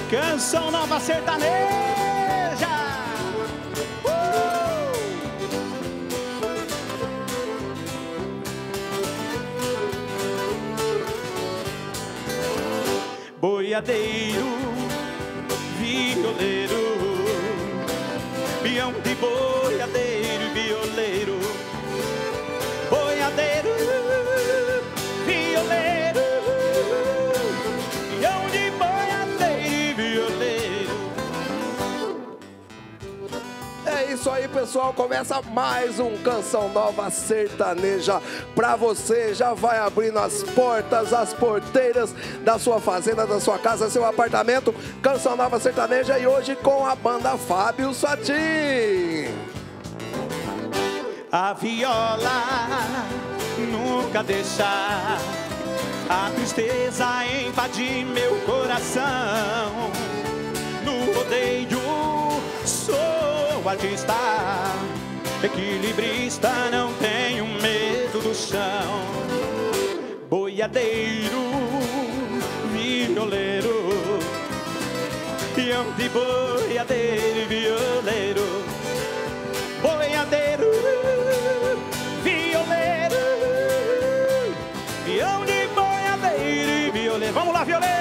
Canção Nova Sertaneja. Boiadeiro, violeiro, peão de boiadeiro e violeiro. Boiadeiro, violeiro, peão de boiadeiro e violeiro. É isso aí, pessoal, começa mais um Canção Nova Sertaneja pra você. Já vai abrindo as portas, as porteiras da sua fazenda, da sua casa, seu apartamento. Canção Nova Sertaneja, e hoje com a banda Fábio Satin. A viola nunca deixa a tristeza invadir meu coração. No rodeio sou artista, equilibrista, não tenho medo do chão. Boiadeiro, violeiro, peão de boiadeiro e violeiro. Boiadeiro, violeiro, peão de boiadeiro e violeiro. Vamos lá, violeiro!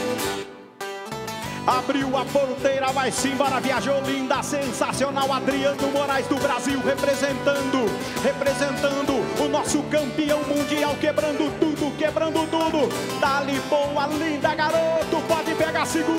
Abriu a porteira, vai-se embora, viajou linda, sensacional. Adriano Moraes do Brasil, representando o nosso campeão mundial, quebrando tudo. Dali boa, linda, garoto, pode pegar, segura,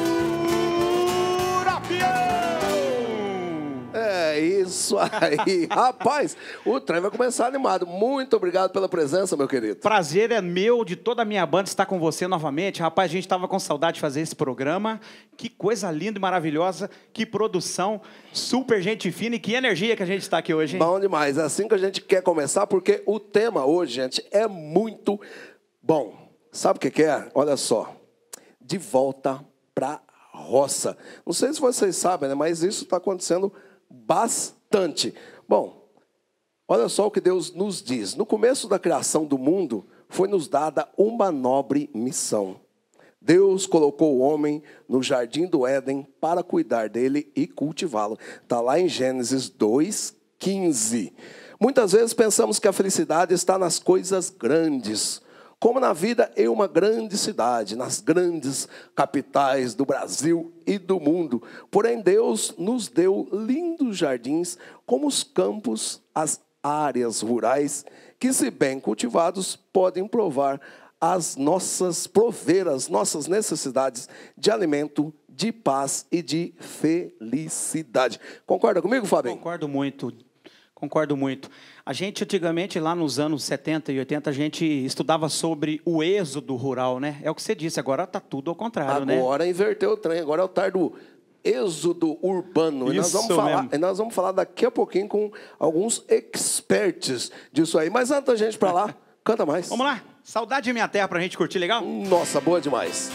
peão! É isso aí, rapaz, o trem vai começar animado. Muito obrigado pela presença, meu querido. Prazer é meu, de toda a minha banda, estar com você novamente. Rapaz, a gente estava com saudade de fazer esse programa. Que coisa linda e maravilhosa, que produção, super gente fina, e que energia que a gente está aqui hoje, hein? Bom demais, é assim que a gente quer começar, porque o tema hoje, gente, é muito bom. Sabe o que é? Olha só, de volta pra roça. Não sei se vocês sabem, né, mas isso está acontecendo bastante. Bom, olha só o que Deus nos diz. No começo da criação do mundo, foi nos dada uma nobre missão. Deus colocou o homem no jardim do Éden para cuidar dele e cultivá-lo. Está lá em Gênesis 2:15. Muitas vezes pensamos que a felicidade está nas coisas grandes, como na vida em uma grande cidade, nas grandes capitais do Brasil e do mundo. Porém, Deus nos deu lindos jardins, como os campos, as áreas rurais, que, se bem cultivados, podem prover as nossas necessidades de alimento, de paz e de felicidade. Concorda comigo, Fábio? Concordo muito. A gente, antigamente, lá nos anos 70 e 80, a gente estudava sobre o êxodo rural, né? É o que você disse, agora está tudo ao contrário, né? Agora inverteu o trem, agora é o tal do êxodo urbano. Isso E nós vamos falar daqui a pouquinho com alguns experts disso aí. Mas antes da gente ir para lá, canta mais. Vamos lá. Saudade de minha terra pra gente curtir, legal? Nossa, boa demais.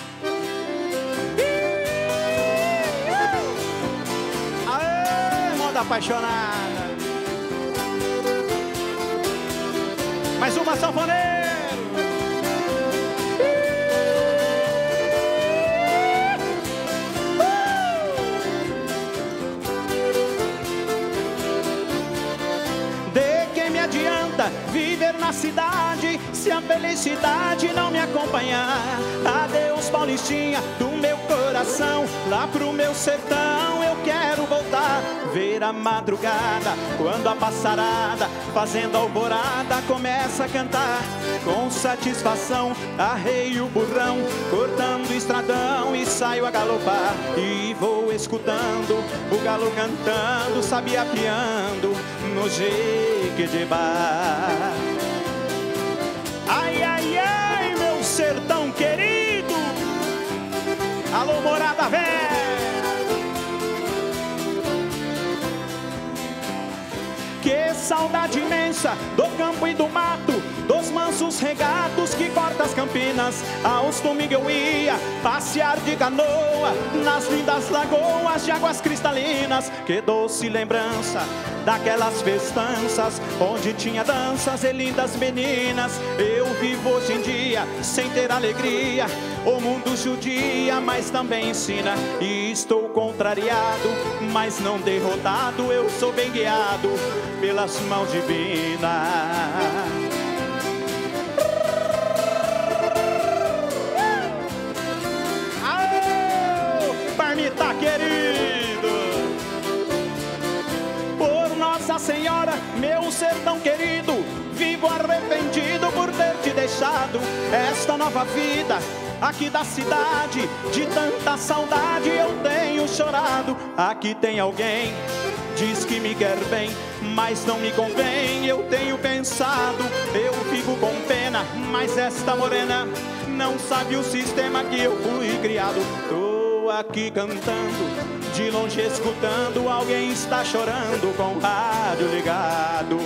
Aê, moda apaixonada. Mais uma, sanfoneiro. De que me adianta viver na cidade se a felicidade não me acompanhar? Adeus, Paulistinha do meu coração, lá pro meu sertão eu quero voltar. Ver a madrugada, quando a passarada, fazendo alvorada, começa a cantar. Com satisfação, arreio o burrão, cortando o estradão e saio a galopar. E vou escutando o galo cantando, sabiapiando no Jequitibá. Ai, ai, ai, meu sertão querido. Alô, morada velha. Que saudade imensa do campo e do mato, dos mansos regatos que cortam as campinas. Aos domingos eu ia passear de canoa nas lindas lagoas de águas cristalinas. Que doce lembrança daquelas festanças onde tinha danças e lindas meninas. Eu vivo hoje em dia sem ter alegria. O mundo judia, mas também ensina. E estou contrariado, mas não derrotado. Eu sou bem guiado pelas mãos divinas. Parmita querido, por Nossa Senhora, meu sertão querido, vivo arrependido por ter te deixado. Esta nova vida aqui da cidade, de tanta saudade eu tenho chorado. Aqui tem alguém, diz que me quer bem, mas não me convém. Eu tenho pensado, eu fico com pena, mas esta morena não sabe o sistema que eu fui criado. Tô aqui cantando, de longe escutando, alguém está chorando com o rádio ligado.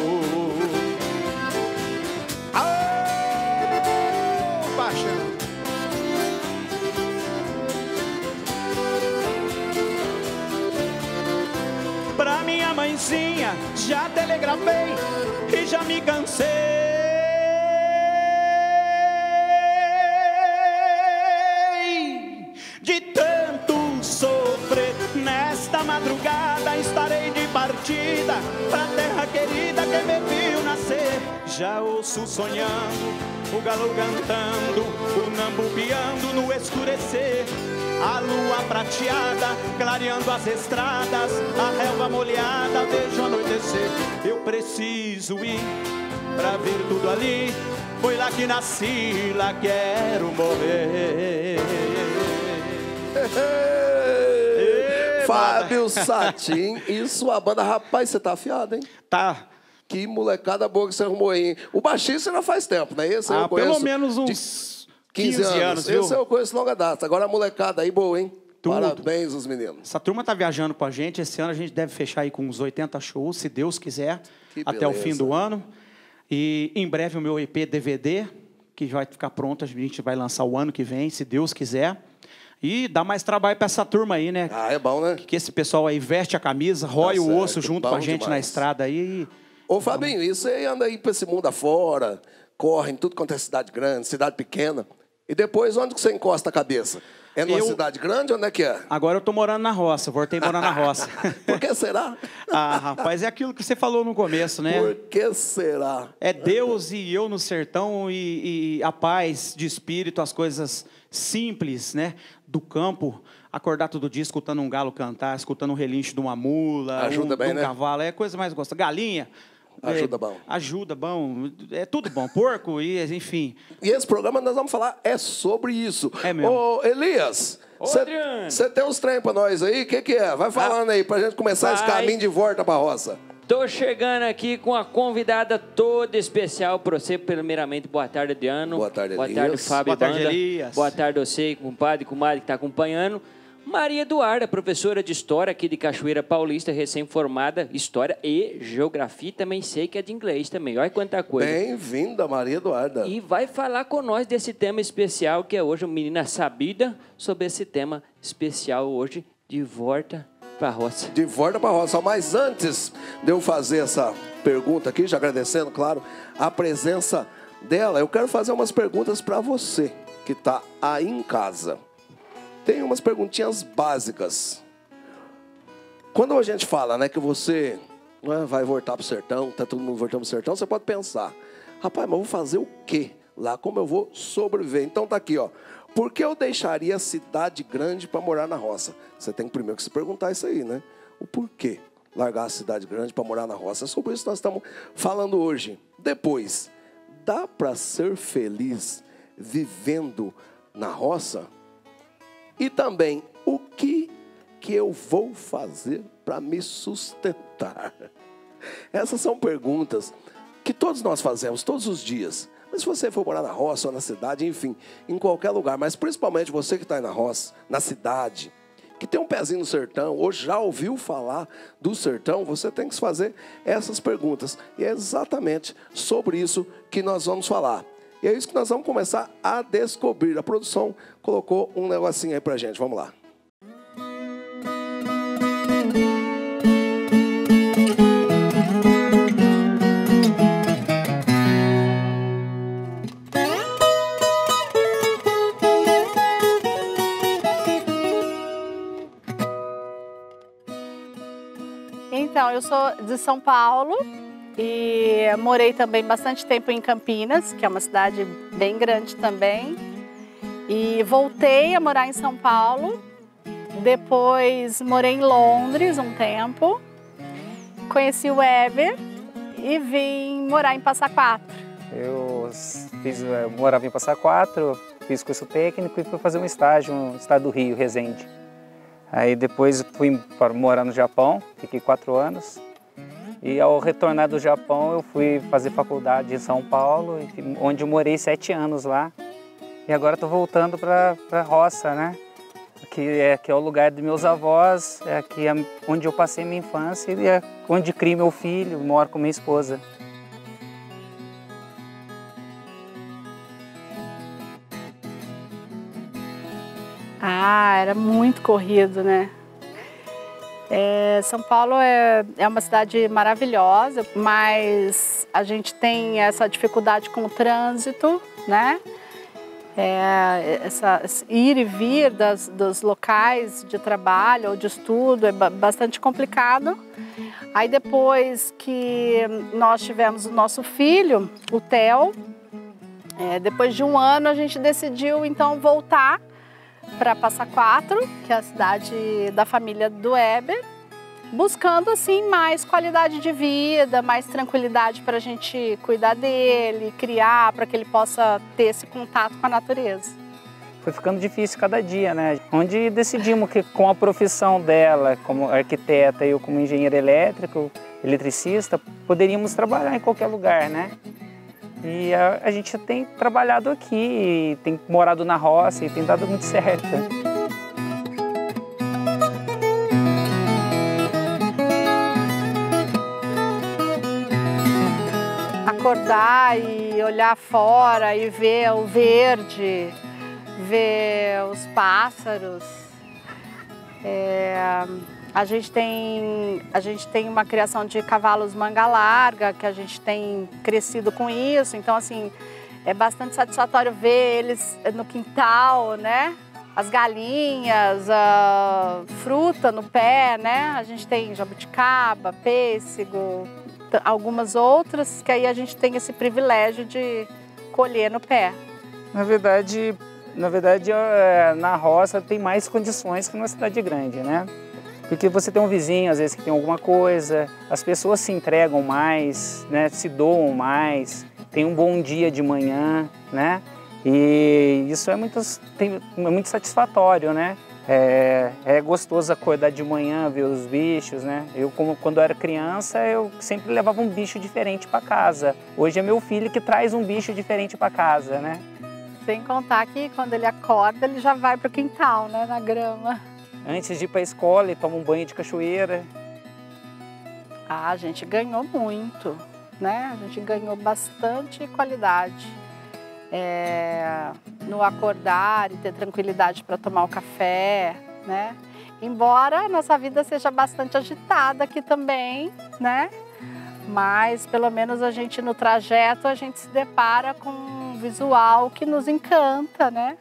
Oh, paixão. Pra minha mãezinha já telegrafei e já me cansei de tanto sofrer. Nesta madrugada estarei de partida pra terra querida que me viu nascer. Já ouço sonhando, o galo cantando, o nambu piando no escurecer. A lua prateada clareando as estradas, a relva molhada vejo anoitecer. Eu preciso ir pra ver tudo ali, foi lá que nasci, lá quero morrer. Fábio Satin e sua banda. Rapaz, você tá afiado, hein? Tá. Que molecada boa que você arrumou aí, hein? O baixista já faz tempo, né? Esse eu conheço pelo menos uns 15 anos, viu? Esse eu conheço longa data. Agora a molecada aí, boa, hein? Tudo. Parabéns os meninos. Essa turma tá viajando com a gente. Esse ano a gente deve fechar aí com uns 80 shows, se Deus quiser, até o fim do ano. E em breve o meu EP DVD, que vai ficar pronto, a gente vai lançar o ano que vem, se Deus quiser. E dá mais trabalho para essa turma aí, né? Ah, é bom, né? Que esse pessoal aí veste a camisa, rói o osso junto com a gente na estrada aí. Ô, Fabinho, isso aí anda aí para esse mundo afora, corre em tudo quanto é cidade grande, cidade pequena. E depois, onde que você encosta a cabeça? É numa cidade grande ou onde é que é? Agora eu tô morando na roça, voltei a morar na roça. Por que será? Ah, rapaz, é aquilo que você falou no começo, né? Por que será? É Deus e eu no sertão e a paz de espírito, as coisas simples, né? Do campo, acordar todo dia escutando um galo cantar, escutando um relincho de uma mula, ajuda bem, de um cavalo, é a coisa mais gostosa. Galinha. Ajuda bom. Ajuda bom. É tudo bom. Porco, e enfim. E esse programa nós vamos falar sobre isso. É mesmo. Ô, Elias, você tem uns trem pra nós aí? O que é? Vai falando aí pra gente começar esse caminho de volta pra roça. Tô chegando aqui com a convidada toda especial para você. Primeiramente, boa tarde, Adriano. Boa tarde, Elias. Boa tarde, Fábio. Boa tarde, Elias. Boa tarde, você, compadre, comadre que está acompanhando. Maria Eduarda, professora de História aqui de Cachoeira Paulista, recém-formada, História e Geografia. Também sei que é de inglês também. Olha quanta coisa. Bem-vinda, Maria Eduarda. E vai falar com nós desse tema especial, que é hoje uma menina sabida sobre esse tema especial hoje, de volta para a roça. De volta para a roça. Mas antes de eu fazer essa pergunta aqui, já agradecendo, claro, a presença dela, eu quero fazer umas perguntas para você que está aí em casa. Tem umas perguntinhas básicas. Quando a gente fala, né, que você vai voltar para o sertão, tá todo mundo voltando para o sertão, você pode pensar, rapaz, mas eu vou fazer o quê lá? Como eu vou sobreviver? Então tá aqui, ó. Por que eu deixaria a cidade grande para morar na roça? Você tem primeiro que se perguntar isso aí, né? O porquê largar a cidade grande para morar na roça? É sobre isso que nós estamos falando hoje. Depois, dá para ser feliz vivendo na roça? E também, o que eu vou fazer para me sustentar? Essas são perguntas que todos nós fazemos todos os dias. Mas se você for morar na roça ou na cidade, enfim, em qualquer lugar, mas principalmente você que está aí na roça, na cidade, que tem um pezinho no sertão, ou já ouviu falar do sertão, você tem que se fazer essas perguntas. E é exatamente sobre isso que nós vamos falar. E é isso que nós vamos começar a descobrir. A produção colocou um negocinho aí pra gente. Vamos lá. Então, eu sou de São Paulo e morei também bastante tempo em Campinas, que é uma cidade bem grande também. E voltei a morar em São Paulo, depois morei em Londres um tempo, conheci o Weber e vim morar em Passa Quatro. Eu morava em Passa Quatro, fiz curso técnico e fui fazer um estágio no estado do Rio, Resende. Aí depois fui para morar no Japão, fiquei 4 anos. E ao retornar do Japão eu fui fazer faculdade em São Paulo, onde eu morei 7 anos lá. E agora estou voltando para a roça, né? Que é o lugar dos meus avós, é aqui onde eu passei minha infância e é onde crio meu filho, moro com minha esposa. Ah, era muito corrido, né? São Paulo é uma cidade maravilhosa, mas a gente tem essa dificuldade com o trânsito, né? Ir e vir dos locais de trabalho ou de estudo é bastante complicado. Aí depois que nós tivemos o nosso filho, o Theo, depois de 1 ano a gente decidiu então voltar para Passa Quatro, que é a cidade da família do Weber, buscando assim mais qualidade de vida, mais tranquilidade para a gente cuidar dele, criar, para que ele possa ter esse contato com a natureza. Foi ficando difícil cada dia, né? Onde decidimos que com a profissão dela como arquiteta e eu como engenheiro elétrico, eletricista, poderíamos trabalhar em qualquer lugar, né? E a gente tem trabalhado aqui, tem morado na roça e tem dado muito certo. Acordar e olhar fora e ver o verde, ver os pássaros. A gente tem uma criação de cavalos manga larga, que a gente tem crescido com isso, então assim, é bastante satisfatório ver eles no quintal, né? As galinhas, a fruta no pé, né? A gente tem jabuticaba, pêssego, algumas outras, que aí a gente tem esse privilégio de colher no pé. Na verdade, na roça tem mais condições que numa cidade grande, né? Porque você tem um vizinho, às vezes, que tem alguma coisa, as pessoas se entregam mais, né? Se doam mais, tem um bom dia de manhã, né? E isso é muito satisfatório, né? É gostoso acordar de manhã, ver os bichos, né? Quando eu era criança, eu sempre levava um bicho diferente para casa. Hoje é meu filho que traz um bicho diferente para casa, né? Sem contar que quando ele acorda, ele já vai para o quintal, né? Na grama. Antes de ir para a escola, ele toma um banho de cachoeira. A gente ganhou muito, né? A gente ganhou bastante qualidade. No acordar e ter tranquilidade para tomar o café, né? Embora a nossa vida seja bastante agitada aqui também, né? Mas pelo menos a gente no trajeto a gente se depara com um visual que nos encanta, né?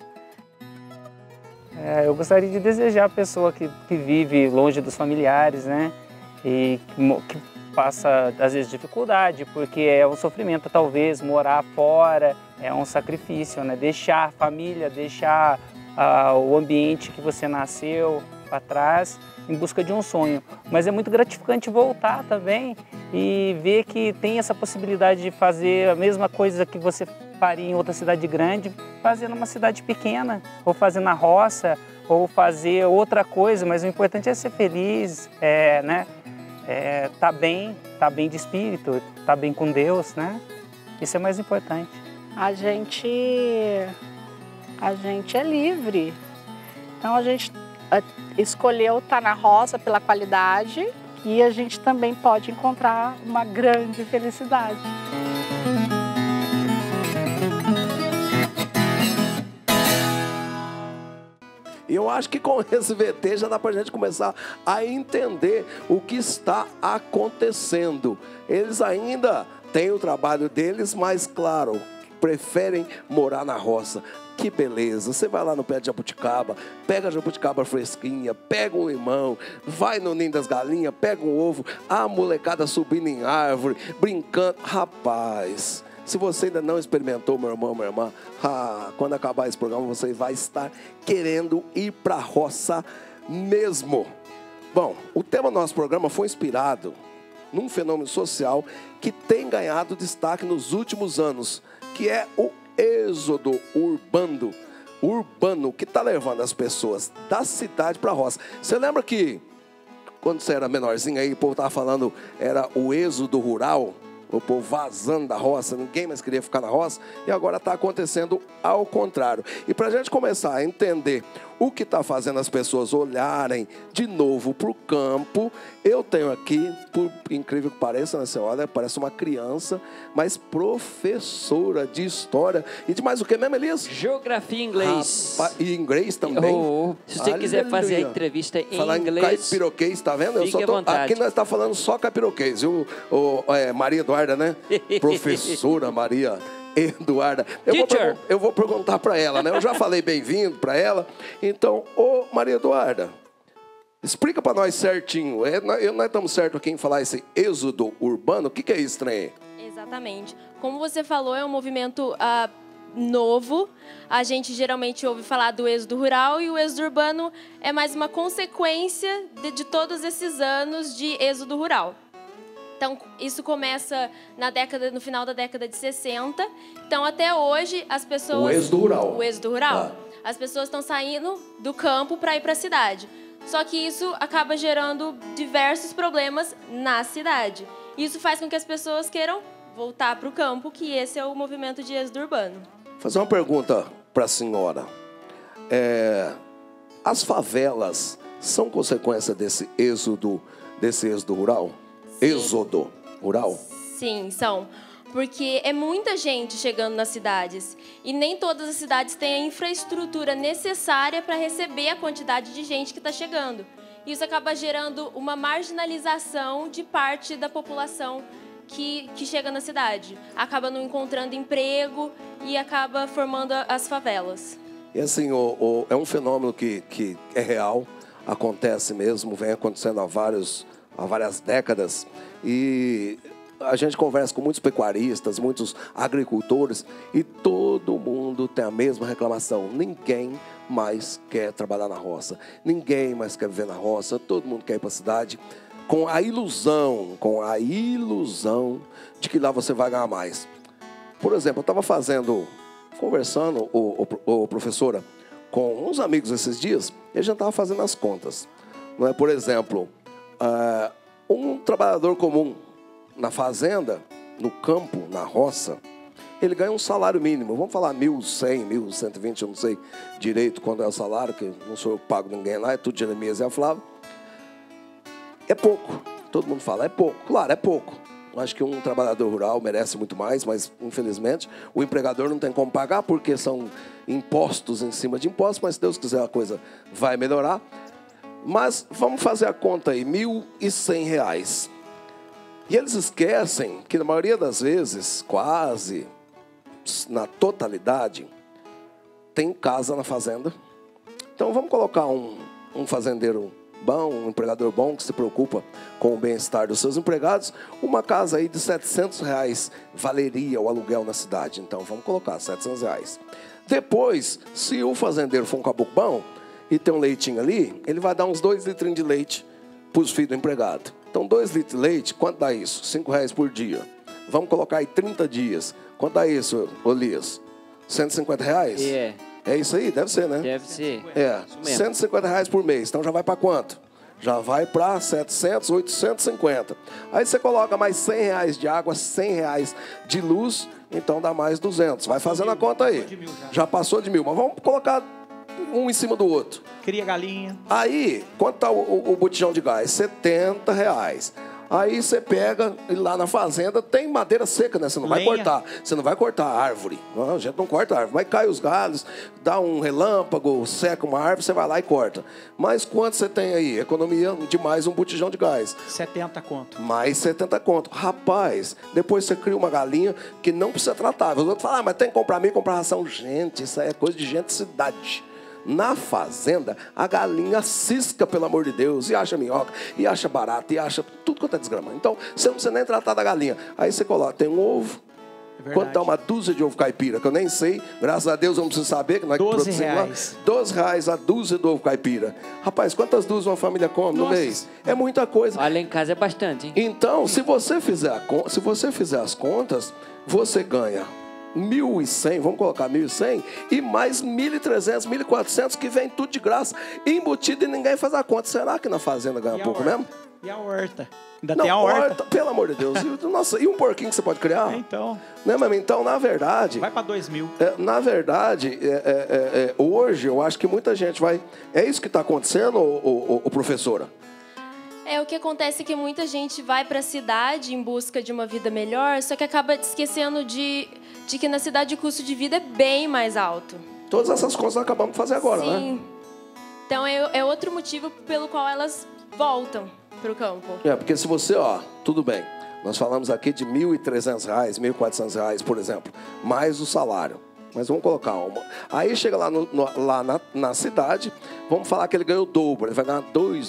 Eu gostaria de desejar a pessoa que vive longe dos familiares, né? E que passa, às vezes, dificuldade, porque é um sofrimento, talvez, morar fora, é um sacrifício, né? Deixar a família, deixar o ambiente que você nasceu para trás em busca de um sonho. Mas é muito gratificante voltar também e ver que tem essa possibilidade de fazer a mesma coisa que você faria em outra cidade grande, fazer numa cidade pequena, ou fazer na roça, ou fazer outra coisa, mas o importante é ser feliz, né? Tá bem de espírito, tá bem com Deus, né? Isso é mais importante. A gente é livre, então a gente escolheu estar na roça pela qualidade e a gente também pode encontrar uma grande felicidade. E eu acho que com esse VT já dá para a gente começar a entender o que está acontecendo. Eles ainda têm o trabalho deles, mas claro, preferem morar na roça. Que beleza, você vai lá no pé de jabuticaba, pega a jabuticaba fresquinha, pega um limão, vai no ninho das galinhas, pega um ovo, a molecada subindo em árvore, brincando. Rapaz, se você ainda não experimentou, meu irmão, minha irmã, quando acabar esse programa você vai estar querendo ir para a roça mesmo. Bom, o tema do nosso programa foi inspirado num fenômeno social que tem ganhado destaque nos últimos anos, que é o êxodo urbano, que está levando as pessoas da cidade para a roça. Você lembra que quando você era menorzinho aí, o povo estava falando, era o êxodo rural, o povo vazando da roça, ninguém mais queria ficar na roça, e agora está acontecendo ao contrário. E para a gente começar a entender o que está fazendo as pessoas olharem de novo para o campo, eu tenho aqui, por incrível que pareça, né, você olha, parece uma criança, mas professora de história e de mais o que mesmo, Elias? Geografia e inglês. E inglês também. Se você quiser fazer a entrevista em falar inglês, caipiroquês, tá vendo? Fique à vontade. Aqui nós estamos falando só caipiroquês, viu? Maria Eduarda, né? Professora Maria Eduarda. Eu vou perguntar para ela, né? Eu já falei bem-vindo para ela. Então, Maria Eduarda, explica para nós certinho. Nós estamos certos aqui em falar esse êxodo urbano. O que é isso, trem? Exatamente. Como você falou, é um movimento novo. A gente geralmente ouve falar do êxodo rural e o êxodo urbano é mais uma consequência de todos esses anos de êxodo rural. Então, isso começa no final da década de 60. Então, até hoje, as pessoas... O êxodo rural. As pessoas estão saindo do campo para ir para a cidade. Só que isso acaba gerando diversos problemas na cidade. Isso faz com que as pessoas queiram voltar para o campo, que esse é o movimento de êxodo urbano. Vou fazer uma pergunta para a senhora. As favelas são consequência desse êxodo rural? Êxodo rural? Sim, são. Porque é muita gente chegando nas cidades. E nem todas as cidades têm a infraestrutura necessária para receber a quantidade de gente que está chegando. Isso acaba gerando uma marginalização de parte da população que chega na cidade. Acaba não encontrando emprego e acaba formando as favelas. E assim, é um fenômeno que é real, acontece mesmo, vem acontecendo há várias décadas, e a gente conversa com muitos pecuaristas, muitos agricultores, e todo mundo tem a mesma reclamação. Ninguém mais quer trabalhar na roça, ninguém mais quer viver na roça, todo mundo quer ir para a cidade, com a ilusão de que lá você vai ganhar mais. Por exemplo, eu estava conversando, professora, com uns amigos esses dias, e a gente estava fazendo as contas. Não é? Por exemplo, um trabalhador comum na fazenda, no campo, na roça, ele ganha um salário mínimo. Vamos falar 1.100, 1.120, eu não sei direito quando é o salário, que não sou eu que pago ninguém lá, é tudo Jeremias e a Flávia. É pouco. Todo mundo fala, é pouco. Claro, é pouco. Eu acho que um trabalhador rural merece muito mais, mas, infelizmente, o empregador não tem como pagar, porque são impostos em cima de impostos, mas se Deus quiser a coisa vai melhorar. Mas vamos fazer a conta aí, R$1.100. E eles esquecem que na maioria das vezes, quase na totalidade, tem casa na fazenda. Então vamos colocar um fazendeiro bom, um empregador bom que se preocupa com o bem-estar dos seus empregados. Uma casa aí de R$700 valeria o aluguel na cidade. Então vamos colocar R$700. Depois, se o fazendeiro for um caboclo bom e tem um leitinho ali, ele vai dar uns 2 litrinhos de leite para os filhos do empregado. Então 2 litros de leite, quanto dá isso? R$5 por dia. Vamos colocar aí 30 dias. Quanto dá isso, Elias? R$150? É isso aí? Deve ser, né? Deve ser. R$150 por mês. Então já vai para quanto? Já vai para 700, 850. Aí você coloca mais R$100 de água, R$100 de luz, então dá mais 200. Vai fazendo a conta aí. Já passou de 1.000. Mas vamos colocar um em cima do outro. Cria galinha. Aí, quanto tá o botijão de gás? R$70. Aí você pega, e lá na fazenda tem madeira seca, né? Você não vai Lenha. cortar. Você não vai cortar a árvore. Não, a gente não corta a árvore. Mas cai os galhos, dá um relâmpago, seca uma árvore, você vai lá e corta. Mas quanto você tem aí? Economia de mais um botijão de gás. 70 conto. Mais 70 conto. Rapaz, depois você cria uma galinha que não precisa tratar. Os outros falam, mas tem que comprar meio, comprar ração. Gente, isso aí é coisa de gente de cidade. Na fazenda, a galinha cisca, pelo amor de Deus, e acha minhoca, e acha barata, e acha tudo quanto é desgrama. Então, você não precisa nem tratar da galinha. Aí você coloca, tem um ovo. Quanto dá uma dúzia de ovo caipira? Que eu nem sei. Graças a Deus eu não preciso saber. Que nós produzimos lá. R$12 a dúzia do ovo caipira. Rapaz, quantas dúzias uma família come no mês? É muita coisa. Olha, em casa é bastante, hein? Então, se você fizer as contas, você ganha 1.100, vamos colocar 1.100, e mais 1.300, 1.400, que vem tudo de graça, embutido, e ninguém faz a conta. Será que na fazenda ganha pouco mesmo? E a horta? Ainda Não, tem a horta. pelo amor de Deus. Nossa, e um porquinho que você pode criar? Então. Né, mas então, na verdade... Vai para 2.000. Na verdade, hoje, eu acho que muita gente vai... É isso que está acontecendo, professora? O que acontece é que muita gente vai para a cidade em busca de uma vida melhor, só que acaba esquecendo de que na cidade o custo de vida é bem mais alto. Todas essas coisas nós acabamos de fazer agora, né? Sim. Então é outro motivo pelo qual elas voltam para o campo. Porque se você, tudo bem, nós falamos aqui de R$1.300, R$1.400, por exemplo, mais o salário. Mas vamos colocar uma. Aí chega lá, na cidade, vamos falar que ele ganhou o dobro, ele vai ganhar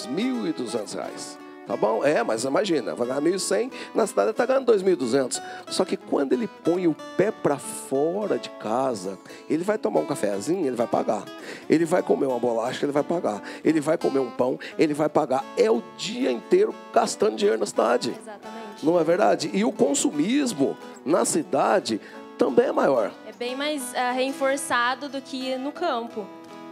R$2.200. Tá bom? Mas imagina, vai ganhar 1.100, na cidade ele está ganhando 2.200. Só que quando ele põe o pé para fora de casa, ele vai tomar um cafezinho, ele vai pagar. Ele vai comer uma bolacha, ele vai pagar. Ele vai comer um pão, ele vai pagar. É o dia inteiro gastando dinheiro na cidade. Exatamente. Não é verdade? E o consumismo na cidade também é maior. É bem mais reforçado do que no campo.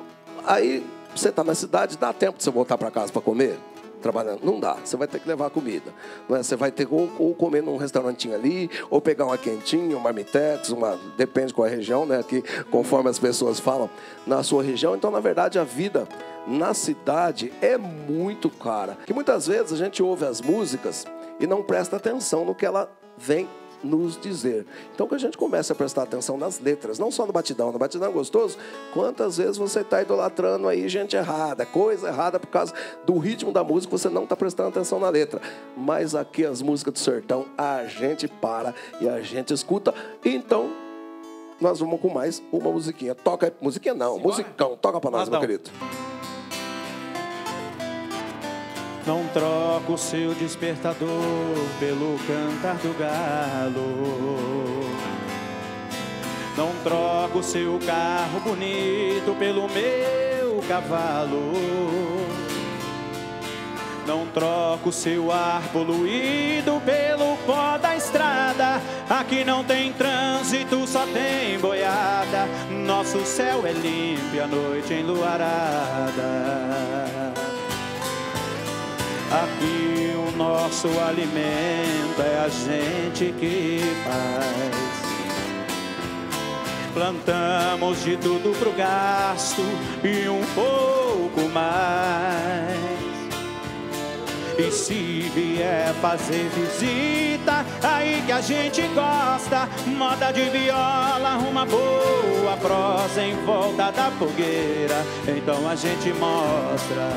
Aí você está na cidade, dá tempo de você voltar para casa para comer? Trabalhando, não dá, você vai ter que levar comida, não é? Você vai ter que ou comer num restaurantinho ali, ou pegar uma quentinha, uma marmitex, depende qual é a região, né? Aqui, conforme as pessoas falam, na sua região. Então, na verdade, a vida na cidade é muito cara. Que muitas vezes a gente ouve as músicas e não presta atenção no que ela vem nos dizer. Então que a gente comece a prestar atenção nas letras, não só no batidão. No batidão é gostoso. Quantas vezes você está idolatrando aí gente errada, coisa errada por causa do ritmo da música, você não está prestando atenção na letra. Mas aqui as músicas do sertão a gente para e a gente escuta. Então nós vamos com mais uma musiquinha. Toca, musiquinha não, simbora. Musicão, toca para nós, meu querido. Não troco o seu despertador pelo cantar do galo. Não troco o seu carro bonito pelo meu cavalo. Não troco o seu ar poluído pelo pó da estrada. Aqui não tem trânsito, só tem boiada. Nosso céu é limpo e a noite enluarada. Aqui o nosso alimento é a gente que faz. Plantamos de tudo pro gasto e um pouco mais. E se vier fazer visita, aí que a gente gosta, moda de viola, uma boa prosa em volta da fogueira, então a gente mostra.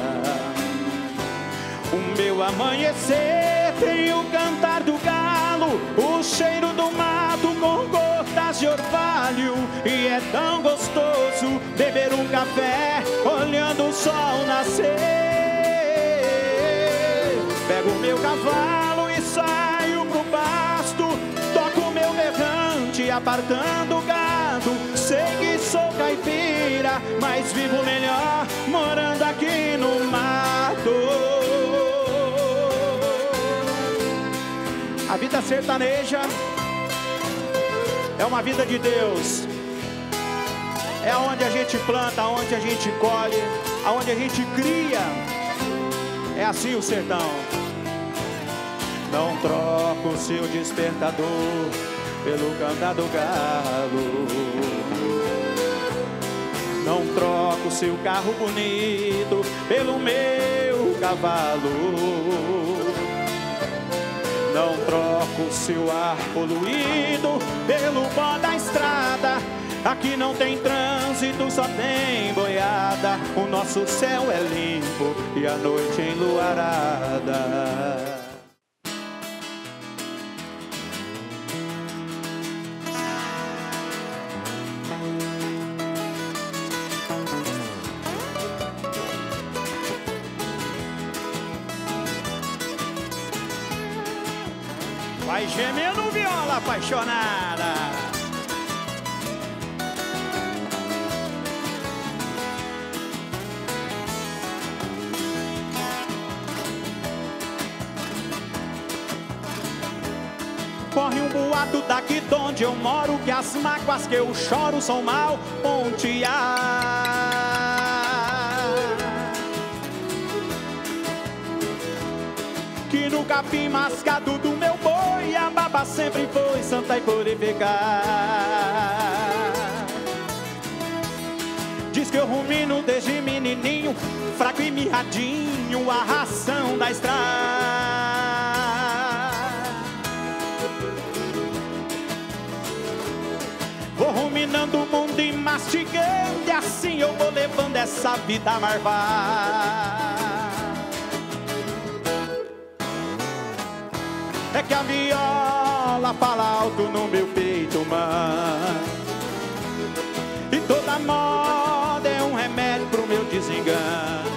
O meu amanhecer tem o cantar do galo, o cheiro do mato com gotas de orvalho. E é tão gostoso beber um café olhando o sol nascer. Pego o meu cavalo e saio pro pasto, toco o meu berrante apartando o gado. Sei que sou caipira, mas vivo melhor morando aqui no mato. A vida sertaneja é uma vida de Deus. É onde a gente planta, onde a gente colhe, onde a gente cria. É assim o sertão. Não troco o seu despertador pelo cantar do galo. Não troco seu carro bonito pelo meu cavalo. Não troco seu ar poluído pelo pó da estrada. Aqui não tem trânsito, só tem boiada. O nosso céu é limpo e a noite enluarada. Vai gemendo, viola apaixonada. Corre um boato daqui de onde eu moro, que as mágoas que eu choro são mal ponteadas. Que no capim mascado do meu boi a baba sempre foi santa e purificada. Diz que eu rumino desde menininho, fraco e mirradinho, a ração da estrada. Vou ruminando o mundo e mastigando, e assim eu vou levando essa vida marvada. É que a viola fala alto no meu peito, mãe, e toda moda é um remédio pro meu desengano.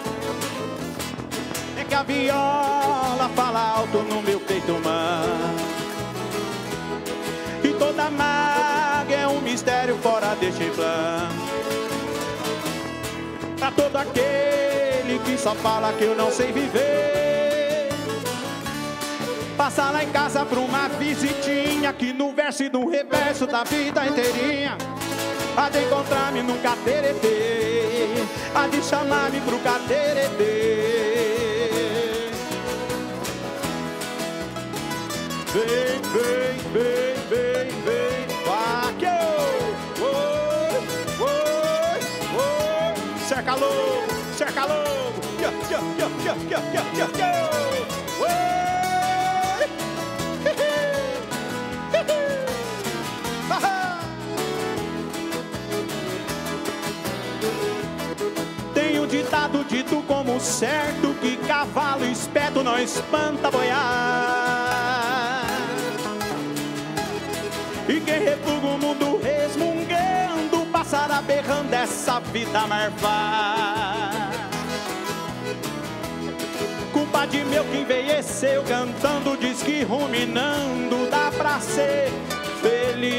É que a viola fala alto no meu peito, mãe, e toda maga é um mistério fora deste plano. Pra todo aquele que só fala que eu não sei viver, passa lá em casa pra uma visitinha, que no verso e no reverso da vida inteirinha há de encontrar-me no cateretê, há de chamar-me pro cateretê. Vem, vem, vem, vem, vem, aqui, oi, oi, oi, cerca lobo, cerca lobo, tem um ditado dito como certo, que cavalo esperto não espanta boiar. E quem refuga o mundo resmungando, passará berrando essa vida marvada. Culpa de meu que envelheceu cantando, diz que ruminando dá pra ser feliz.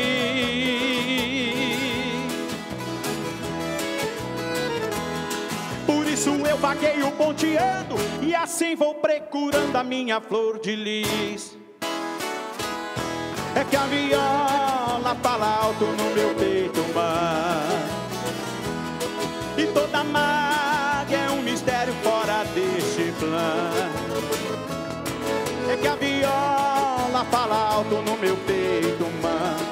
Por isso eu vagueio ponteando, e assim vou procurando a minha flor de lis. É que a viola fala alto no meu peito, mãe, e toda maga é um mistério fora deste plano. É que a viola fala alto no meu peito, mãe,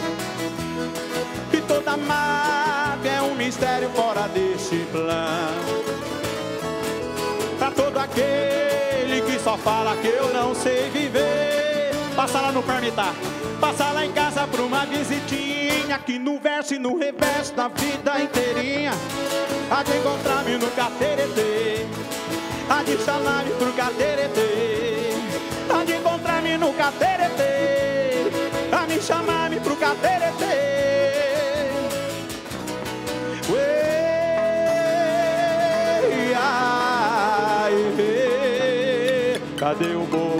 e toda maga é um mistério fora deste plano. Pra todo aquele que só fala que eu não sei viver, passa lá no permitar, passa lá em casa pra uma visitinha, que no verso e no reverso da vida inteirinha há de encontrar-me no cateretê, há de chamar-me pro cateretê, há de encontrar-me no cateretê, há de chamar-me pro cateretê. Ué, ai, cadê o boi?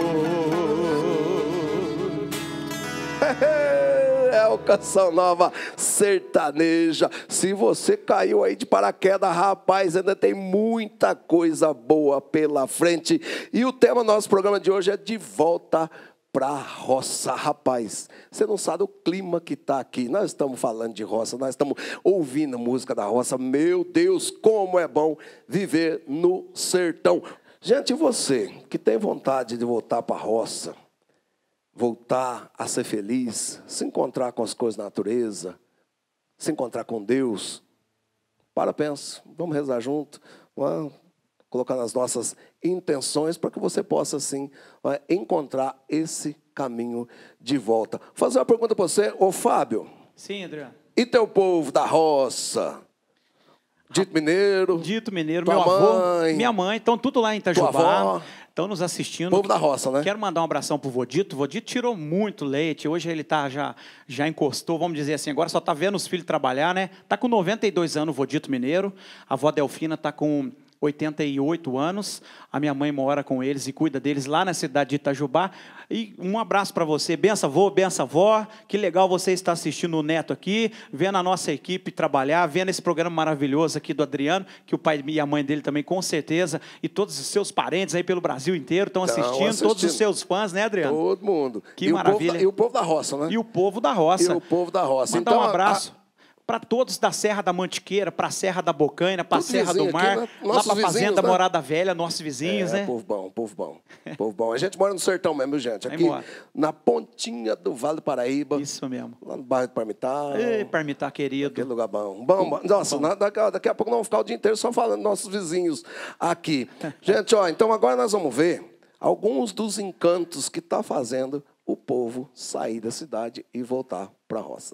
É o Canção Nova Sertaneja. Se você caiu aí de paraquedas, rapaz, ainda tem muita coisa boa pela frente. E o tema do nosso programa de hoje é De Volta pra Roça. Rapaz, você não sabe o clima que está aqui. Nós estamos falando de roça, nós estamos ouvindo música da roça. Meu Deus, como é bom viver no sertão. Gente, você que tem vontade de voltar para a roça, voltar a ser feliz, se encontrar com as coisas da natureza, se encontrar com Deus, pensa, vamos rezar junto, vamos colocar nas nossas intenções para que você possa, assim, encontrar esse caminho de volta. Vou fazer uma pergunta para você, ô Fábio. Sim, Adriano. E teu povo da roça? Dito Mineiro? Dito Mineiro, tua meu avô, mãe, minha mãe, estão tudo lá em Itajubá, estão nos assistindo. Povo da roça, né? Quero mandar um abração pro Vodito. O Vodito tirou muito leite, hoje ele tá, já encostou, vamos dizer assim, agora só tá vendo os filhos trabalhar, né? Tá com 92 anos o Vodito Mineiro, a avó Delfina tá com 88 anos, a minha mãe mora com eles e cuida deles lá na cidade de Itajubá. E um abraço para você, benção avô, benção avó, que legal você estar assistindo o Neto aqui, vendo a nossa equipe trabalhar, vendo esse programa maravilhoso aqui do Adriano, que o pai e a mãe dele também, com certeza, e todos os seus parentes aí pelo Brasil inteiro estão assistindo, todos os seus fãs, né, Adriano? Todo mundo. Que maravilha. E o povo da roça, né? E o povo da roça. E o povo da roça. Mandar um abraço para todos da Serra da Mantiqueira, para a Serra da Bocaina, para a Serra do Mar, aqui, lá para a Fazenda, né? Morada Velha, nossos vizinhos, né? Povo bom, povo bom. Povo bom. A gente mora no sertão mesmo, gente. Aqui na pontinha do Vale do Paraíba. Isso mesmo. Lá no bairro do Parmitá. Ei, Parmitá, querido. Aquele lugar bom. Nossa, daqui a pouco nós vamos ficar o dia inteiro só falando dos nossos vizinhos aqui. Gente, então agora nós vamos ver alguns dos encantos que está fazendo o povo sair da cidade e voltar para a roça.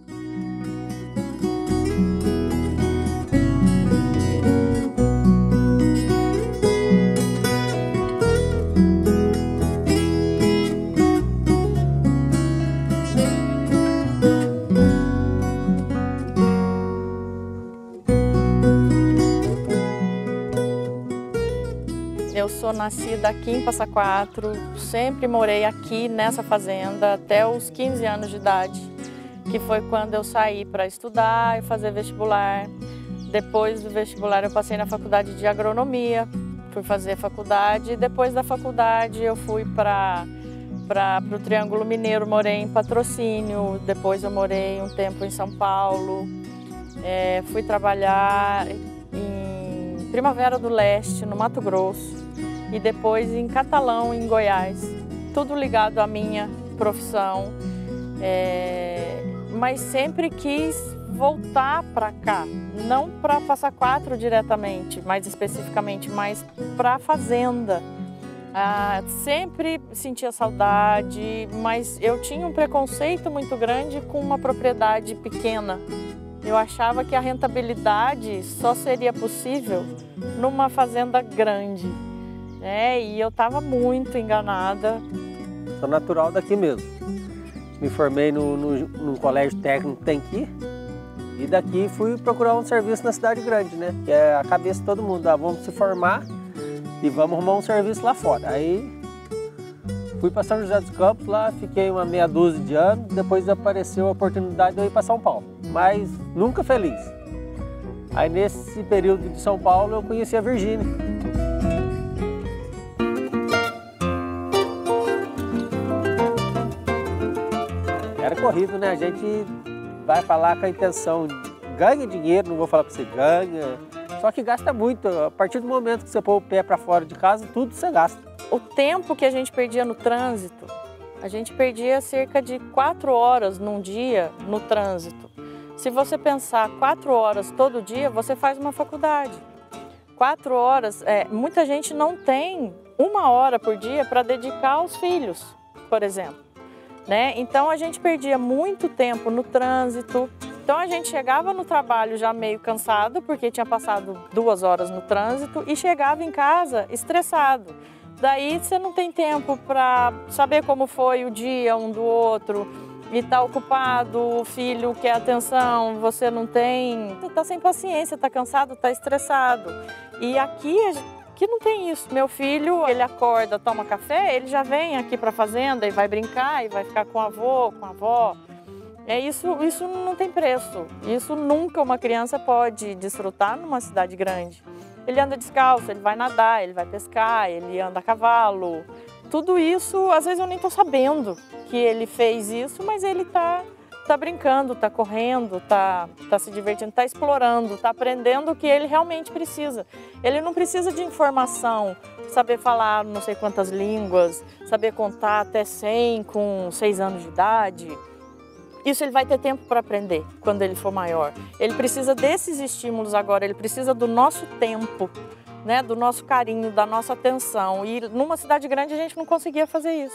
Eu sou nascida aqui em Passa Quatro, sempre morei aqui nessa fazenda até os 15 anos de idade, que foi quando eu saí para estudar e fazer vestibular. Depois do vestibular eu passei na faculdade de agronomia, fui fazer faculdade. Depois da faculdade eu fui para o Triângulo Mineiro, morei em Patrocínio. Depois eu morei um tempo em São Paulo, fui trabalhar em Primavera do Leste, no Mato Grosso. E depois em Catalão, em Goiás. Tudo ligado à minha profissão. Mas sempre quis voltar para cá. Não para Passa Quatro diretamente, mais especificamente, mas para a fazenda. Sempre sentia saudade, mas eu tinha um preconceito muito grande com uma propriedade pequena. Eu achava que a rentabilidade só seria possível numa fazenda grande. E eu estava muito enganada. Sou natural daqui mesmo. Me formei num colégio técnico que tem aqui. E daqui fui procurar um serviço na cidade grande, né? Que é a cabeça de todo mundo. Vamos se formar e vamos arrumar um serviço lá fora. Aí fui para São José dos Campos, lá fiquei uma meia dúzia de anos. Depois apareceu a oportunidade de eu ir para São Paulo. Mas nunca feliz. Aí nesse período de São Paulo eu conheci a Virgínia. Era corrido, né? A gente vai falar com a intenção, ganha dinheiro, não vou falar para você ganha, só que gasta muito. A partir do momento que você pôr o pé para fora de casa, tudo você gasta. O tempo que a gente perdia no trânsito, a gente perdia cerca de 4 horas num dia no trânsito. Se você pensar 4 horas todo dia, você faz uma faculdade. 4 horas, muita gente não tem 1 hora por dia para dedicar aos filhos, por exemplo. Então a gente perdia muito tempo no trânsito. Então a gente chegava no trabalho já meio cansado, porque tinha passado 2 horas no trânsito, e chegava em casa estressado. Daí você não tem tempo para saber como foi o dia um do outro, e está ocupado, o filho quer atenção, você não tem, você está sem paciência, está cansado, está estressado. E aqui não tem isso. Meu filho, ele acorda, toma café, ele já vem aqui para a fazenda e vai brincar e vai ficar com o avô, com a avó. Isso não tem preço. Isso nunca uma criança pode desfrutar numa cidade grande. Ele anda descalço, ele vai nadar, ele vai pescar, ele anda a cavalo. Tudo isso, às vezes eu nem estou sabendo que ele fez isso, mas ele está brincando, está correndo, está se divertindo, está explorando, está aprendendo o que ele realmente precisa. Ele não precisa de informação, saber falar não sei quantas línguas, saber contar até 100 com 6 anos de idade. Isso ele vai ter tempo para aprender quando ele for maior. Ele precisa desses estímulos agora, ele precisa do nosso tempo, né? Do nosso carinho, da nossa atenção. E numa cidade grande a gente não conseguia fazer isso.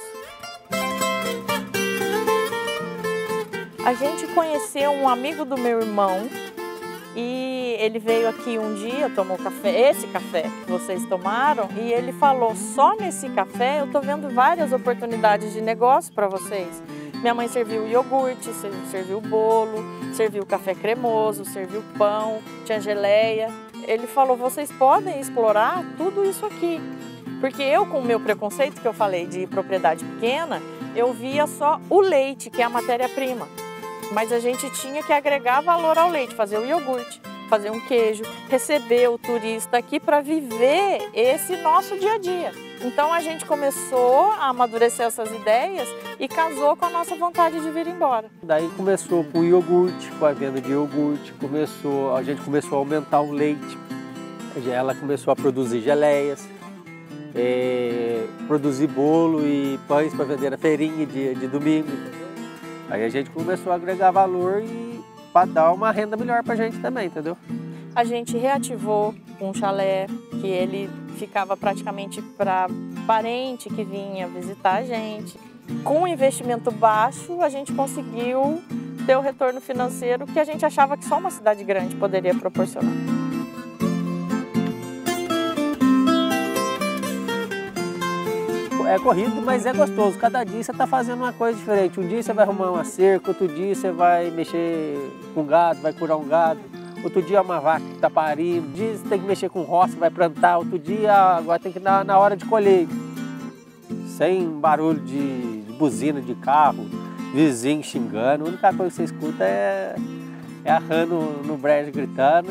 A gente conheceu um amigo do meu irmão e ele veio aqui um dia, tomou café, esse café que vocês tomaram, e ele falou, só nesse café eu tô vendo várias oportunidades de negócio para vocês. Minha mãe serviu iogurte, serviu bolo, serviu café cremoso, serviu pão, tinha geleia. Ele falou, vocês podem explorar tudo isso aqui. Porque eu, com o meu preconceito que eu falei de propriedade pequena, eu via só o leite, que é a matéria-prima. Mas a gente tinha que agregar valor ao leite, fazer o iogurte, fazer um queijo, receber o turista aqui para viver esse nosso dia a dia. Então a gente começou a amadurecer essas ideias e casou com a nossa vontade de vir embora. Daí começou com o iogurte, com a venda de iogurte, a gente começou a aumentar o leite, ela começou a produzir geleias, produzir bolo e pães para vender na feirinha de domingo. Aí a gente começou a agregar valor e para dar uma renda melhor para a gente também, entendeu? A gente reativou um chalé que ele ficava praticamente para parente que vinha visitar a gente. Com um investimento baixo, a gente conseguiu ter o retorno financeiro que a gente achava que só uma cidade grande poderia proporcionar. É corrido, mas é gostoso. Cada dia você está fazendo uma coisa diferente. Um dia você vai arrumar uma cerca, outro dia você vai mexer com gado, vai curar um gado. Outro dia é uma vaca que está parindo. Um dia você tem que mexer com roça, vai plantar. Outro dia agora tem que ir na hora de colher. Sem barulho de buzina de carro, vizinho xingando. A única coisa que você escuta é a rã no brejo gritando.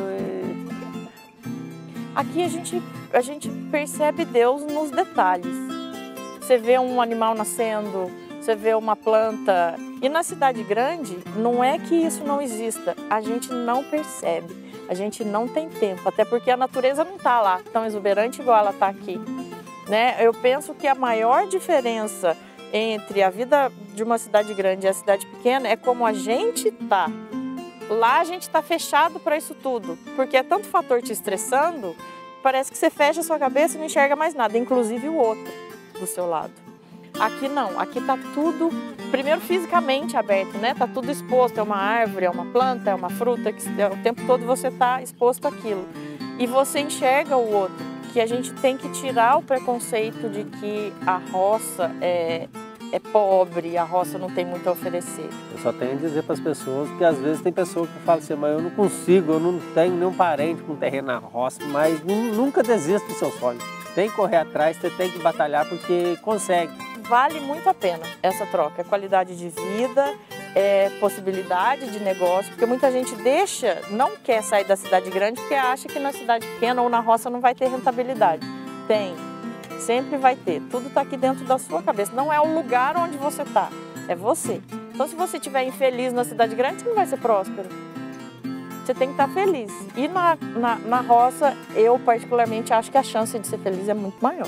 Aqui a gente percebe Deus nos detalhes. Você vê um animal nascendo, você vê uma planta. E na cidade grande, não é que isso não exista, a gente não percebe, a gente não tem tempo, até porque a natureza não está lá tão exuberante igual ela está aqui. Né? Eu penso que a maior diferença entre a vida de uma cidade grande e a cidade pequena é como a gente está. Lá a gente está fechado para isso tudo, porque é tanto fator te estressando, parece que você fecha a sua cabeça e não enxerga mais nada, inclusive o outro do seu lado. Aqui não, aqui tá tudo, primeiro fisicamente aberto, né? Tá tudo exposto, é uma árvore, é uma planta, é uma fruta, que o tempo todo você tá exposto àquilo. E você enxerga o outro, que a gente tem que tirar o preconceito de que a roça é pobre, a roça não tem muito a oferecer. Eu só tenho a dizer para as pessoas que às vezes tem pessoa que fala assim, mas eu não consigo, eu não tenho nenhum parente com terreno na roça, mas nunca desista do seu sonho. Tem que correr atrás, você tem que batalhar porque consegue. Vale muito a pena essa troca, é qualidade de vida, é possibilidade de negócio, porque muita gente não quer sair da cidade grande porque acha que na cidade pequena ou na roça não vai ter rentabilidade. Tem, sempre vai ter, tudo está aqui dentro da sua cabeça, não é o lugar onde você está, é você. Então se você estiver infeliz na cidade grande, você não vai ser próspero. Você tem que estar feliz. E na roça, eu particularmente acho que a chance de ser feliz é muito maior.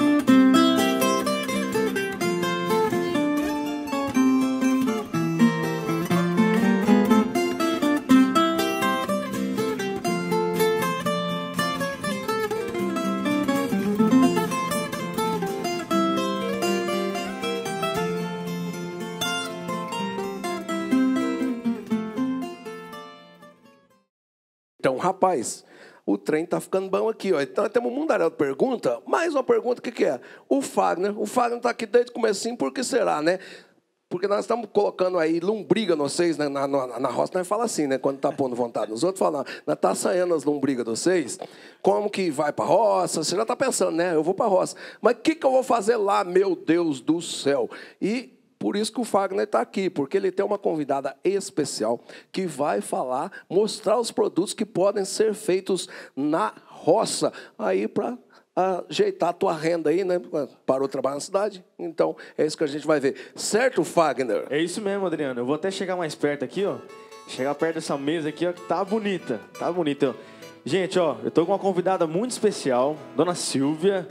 Então, rapaz, o trem tá ficando bom aqui, ó. Então, temos um mundaréu de pergunta. Mais uma pergunta, o que é? O Fagner está aqui desde o comecinho, por que será, né? Porque nós estamos colocando aí lombriga, vocês, né? Na roça, nós fala assim, né? Quando tá pondo vontade nos outros, fala, nós tá saindo as lombrigas de vocês, como que vai para a roça? Você já está pensando, né? Eu vou para a roça. Mas o que eu vou fazer lá, meu Deus do céu? E por isso que o Fagner está aqui, porque ele tem uma convidada especial que vai falar, mostrar os produtos que podem ser feitos na roça, aí para ajeitar a tua renda aí, né? Parou de trabalhar na cidade, então é isso que a gente vai ver. Certo, Fagner? É isso mesmo, Adriano. Eu vou até chegar mais perto aqui, ó. Chegar perto dessa mesa aqui, ó, que tá bonita. Tá bonita. Gente, ó, eu tô com uma convidada muito especial, Dona Silvia.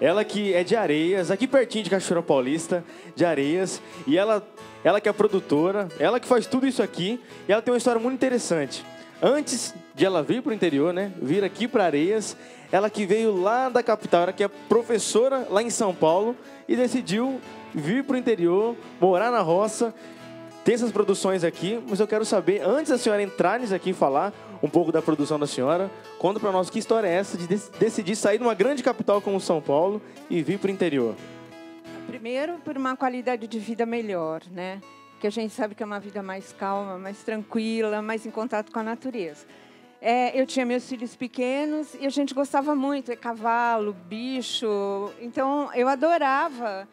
Ela que é de Areias, aqui pertinho de Cachoeira Paulista, de Areias. E ela que é produtora, ela que faz tudo isso aqui. E ela tem uma história muito interessante. Antes de ela vir para o interior, né? Vir aqui para Areias, ela que veio lá da capital, ela que é professora lá em São Paulo e decidiu vir para o interior, morar na roça. Tem essas produções aqui, mas eu quero saber, antes da senhora entrar nisso aqui e falar um pouco da produção da senhora, conta para nós que história é essa de decidir sair de uma grande capital como São Paulo e vir para o interior. Primeiro, por uma qualidade de vida melhor, né? Que a gente sabe que é uma vida mais calma, mais tranquila, mais em contato com a natureza. Eu tinha meus filhos pequenos e a gente gostava muito de cavalo, bicho. Então, eu adorava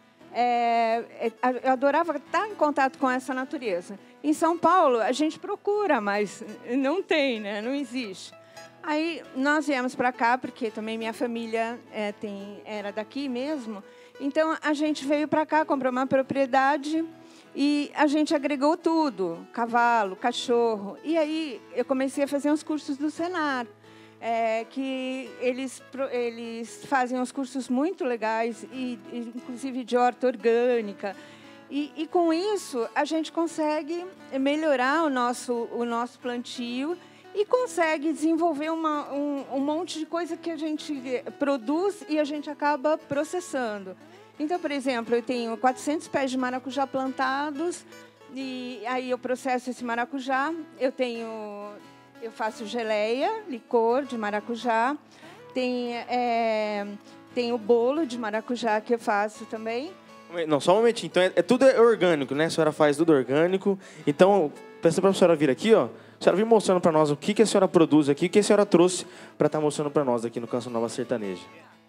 estar em contato com essa natureza. Em São Paulo, a gente procura, mas não tem, né? Não existe. Aí, nós viemos para cá, porque também minha família era daqui mesmo. Então, a gente veio para cá, comprou uma propriedade e a gente agregou tudo, cavalo, cachorro. E aí, eu comecei a fazer uns cursos do Senar, que eles fazem uns cursos muito legais, inclusive de horta orgânica. E com isso, a gente consegue melhorar o nosso plantio e consegue desenvolver um monte de coisa que a gente produz e a gente acaba processando. Então, por exemplo, eu tenho 400 pés de maracujá plantados e aí eu processo esse maracujá. Eu faço geleia, licor de maracujá. Tem o bolo de maracujá que eu faço também. Não, só um momentinho. Então, tudo orgânico, né? A senhora faz tudo orgânico. Então, peço para a senhora vir aqui, ó. A senhora vir mostrando para nós o que a senhora produz aqui, o que a senhora trouxe para estar mostrando para nós aqui no Canção Nova Sertaneja.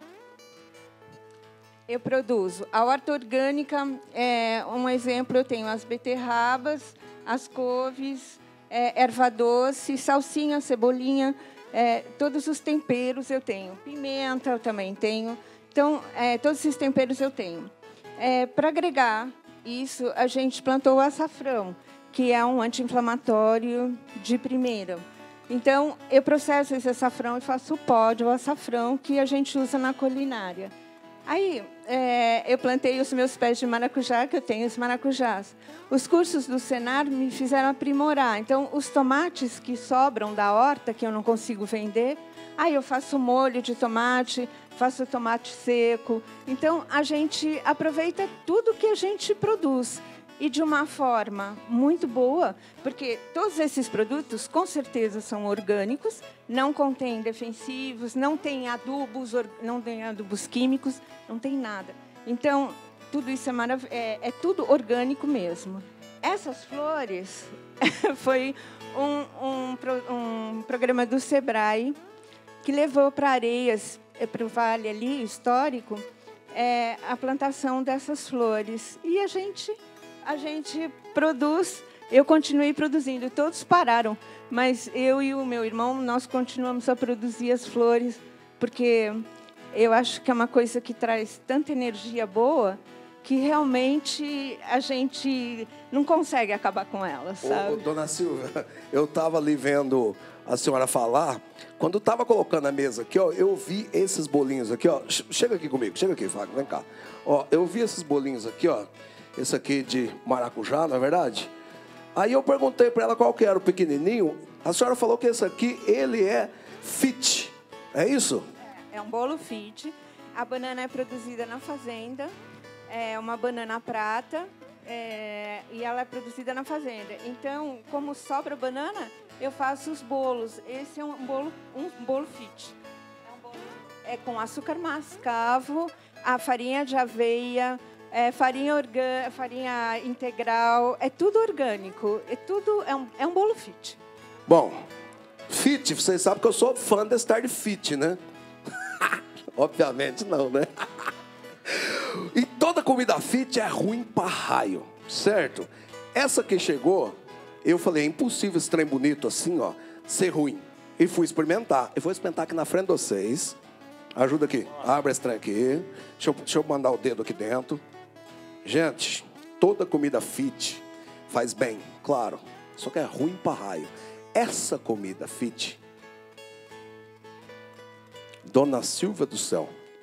Eu produzo. A horta orgânica, um exemplo, eu tenho as beterrabas, as couves, erva doce, salsinha, cebolinha, todos os temperos eu tenho. Pimenta eu também tenho. Então, todos esses temperos eu tenho. Para agregar isso, a gente plantou o açafrão, que é um anti-inflamatório de primeira. Então, eu processo esse açafrão e faço o pó de açafrão que a gente usa na culinária. Aí, eu plantei os meus pés de maracujá, que eu tenho os maracujás. Os cursos do Senar me fizeram aprimorar. Então, os tomates que sobram da horta, que eu não consigo vender, aí eu faço molho de tomate, faço tomate seco. Então, a gente aproveita tudo que a gente produz. E de uma forma muito boa, porque todos esses produtos, com certeza, são orgânicos, não contêm defensivos, não tem adubos químicos, não tem nada. Então, tudo isso é tudo orgânico mesmo. Essas flores foi um programa do Sebrae que levou para Areias, para o vale ali, histórico, a plantação dessas flores. E a gente produz, eu continuei produzindo, todos pararam, mas eu e o meu irmão, nós continuamos a produzir as flores, porque eu acho que é uma coisa que traz tanta energia boa, que realmente a gente não consegue acabar com elas, sabe? Dona Silvia, eu estava ali vendo a senhora falar, quando estava colocando a mesa aqui, ó, eu vi esses bolinhos aqui, ó, chega aqui comigo, chega aqui, Fábio, vem cá. Ó, eu vi esses bolinhos aqui, ó, esse aqui de maracujá, não é verdade? Aí eu perguntei para ela qual que era o pequenininho. A senhora falou que esse aqui, ele é fit. É isso? É um bolo fit. A banana é produzida na fazenda. É uma banana prata. E ela é produzida na fazenda. Então, como sobra banana, eu faço os bolos. Esse é um bolo fit. É um bolo com açúcar mascavo, a farinha de aveia, farinha integral, é tudo orgânico, é um bolo fit. Bom, fit, vocês sabem que eu sou fã desse tarde fit, né? Obviamente não, né? E toda comida fit é ruim pra raio, certo? Essa que chegou, eu falei, é impossível esse trem bonito assim, ó, ser ruim. E fui experimentar. Eu vou experimentar aqui na frente de vocês. Ajuda aqui, abre esse trem aqui. Deixa eu mandar o dedo aqui dentro. Gente, toda comida fit faz bem, claro. Só que é ruim pra raio. Essa comida fit, Dona Silvia do céu,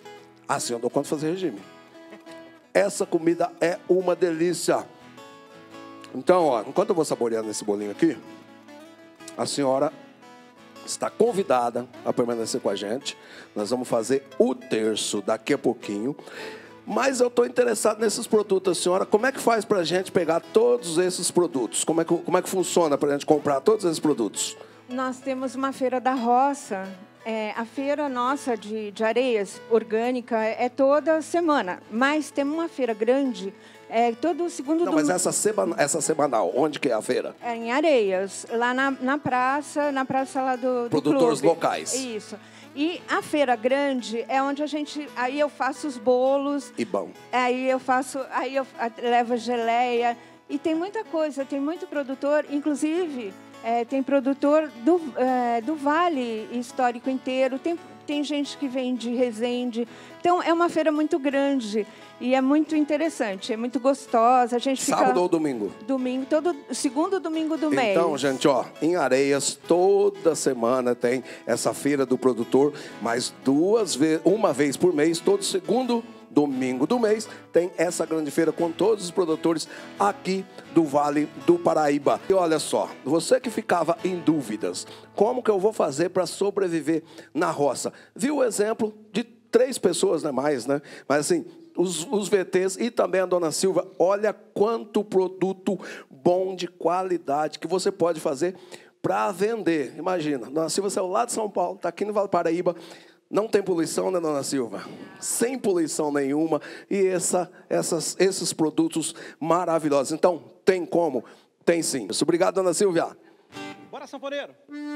Assim eu dou conta de fazer regime. Essa comida é uma delícia. Então, ó, enquanto eu vou saboreando esse bolinho aqui, a senhora está convidada a permanecer com a gente. Nós vamos fazer o terço daqui a pouquinho. Mas eu estou interessado nesses produtos, a senhora. Como é que faz para a gente pegar todos esses produtos? Como é que funciona para a gente comprar todos esses produtos? Nós temos uma feira da roça. A feira nossa de Areias orgânica é toda semana. Mas temos uma feira grande todo segundo domingo. Mas essa semanal, onde que é a feira? É em Areias, lá na praça lá do Produtores clube. locais. Isso. E a feira grande é onde aí eu faço os bolos. E bom. Aí eu levo geleia. E tem muita coisa, tem muito produtor, inclusive tem produtor do Vale Histórico inteiro, tem gente que vem de Resende. Então é uma feira muito grande e é muito interessante, é muito gostosa. A gente fica... Sábado ou domingo? Domingo, todo segundo domingo do mês. Então, gente, ó, em Areias, toda semana tem essa feira do produtor, mas uma vez por mês, todo segundo domingo do mês, tem essa grande feira com todos os produtores aqui do Vale do Paraíba. E olha só, você que ficava em dúvidas, como que eu vou fazer para sobreviver na roça? Viu o exemplo de 3 pessoas, não é mais, né? Mas assim, os VTs e também a dona Silva, olha quanto produto bom de qualidade que você pode fazer para vender. Imagina, dona Silva saiu lá de São Paulo, está aqui no Vale do Paraíba, não tem poluição, né, dona Silva? Sem poluição nenhuma e esses produtos maravilhosos. Então, tem como? Tem sim. Obrigado, dona Silvia. Bora, sanfoneiro.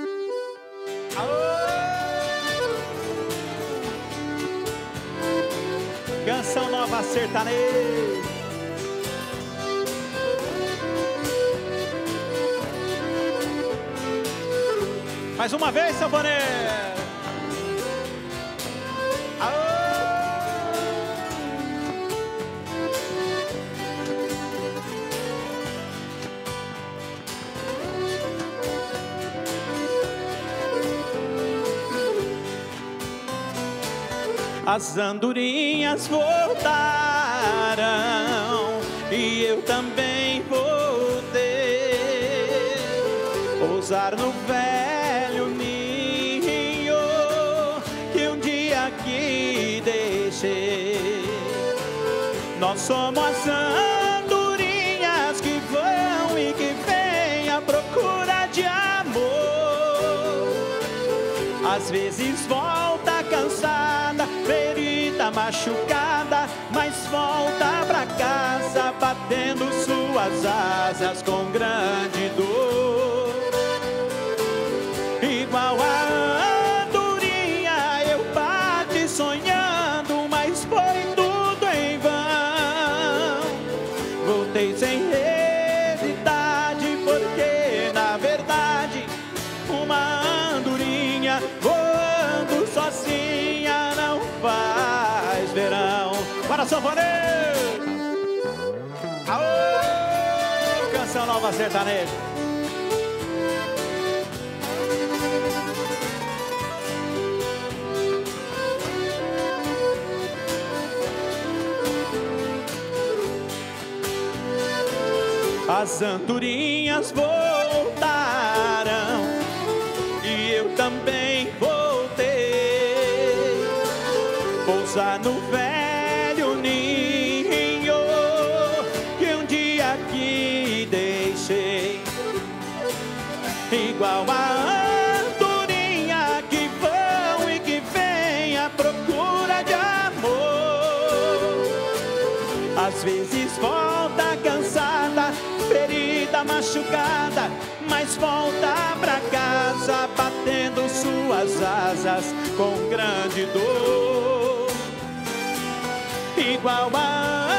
Alô! Canção nova sertaneja. Mais uma vez, sanfoneiro. As andorinhas voltaram e eu também voltei. Pousar no velho ninho que um dia aqui deixei. Nós somos as andorinhas que vão e que vêm à procura de amor. Às vezes volta cansada, ferida, machucada, mas volta pra casa batendo suas asas com grande dor. Igual a andorinha eu parti sonhando, mas foi tudo em vão. Voltei sem realidade, porque na verdade uma andorinha voando sozinha não faz verão. Para sanfoneiro! Aô! Canção nova sertaneja. As andorinhas voltaram e eu também voltei. Pousar no velho ninho que um dia aqui deixei. Igual a andorinha que vão e que vem à procura de amor. Às vezes volta cansada, ferida, machucada, mas volta pra casa batendo suas asas com grande dor. Igual a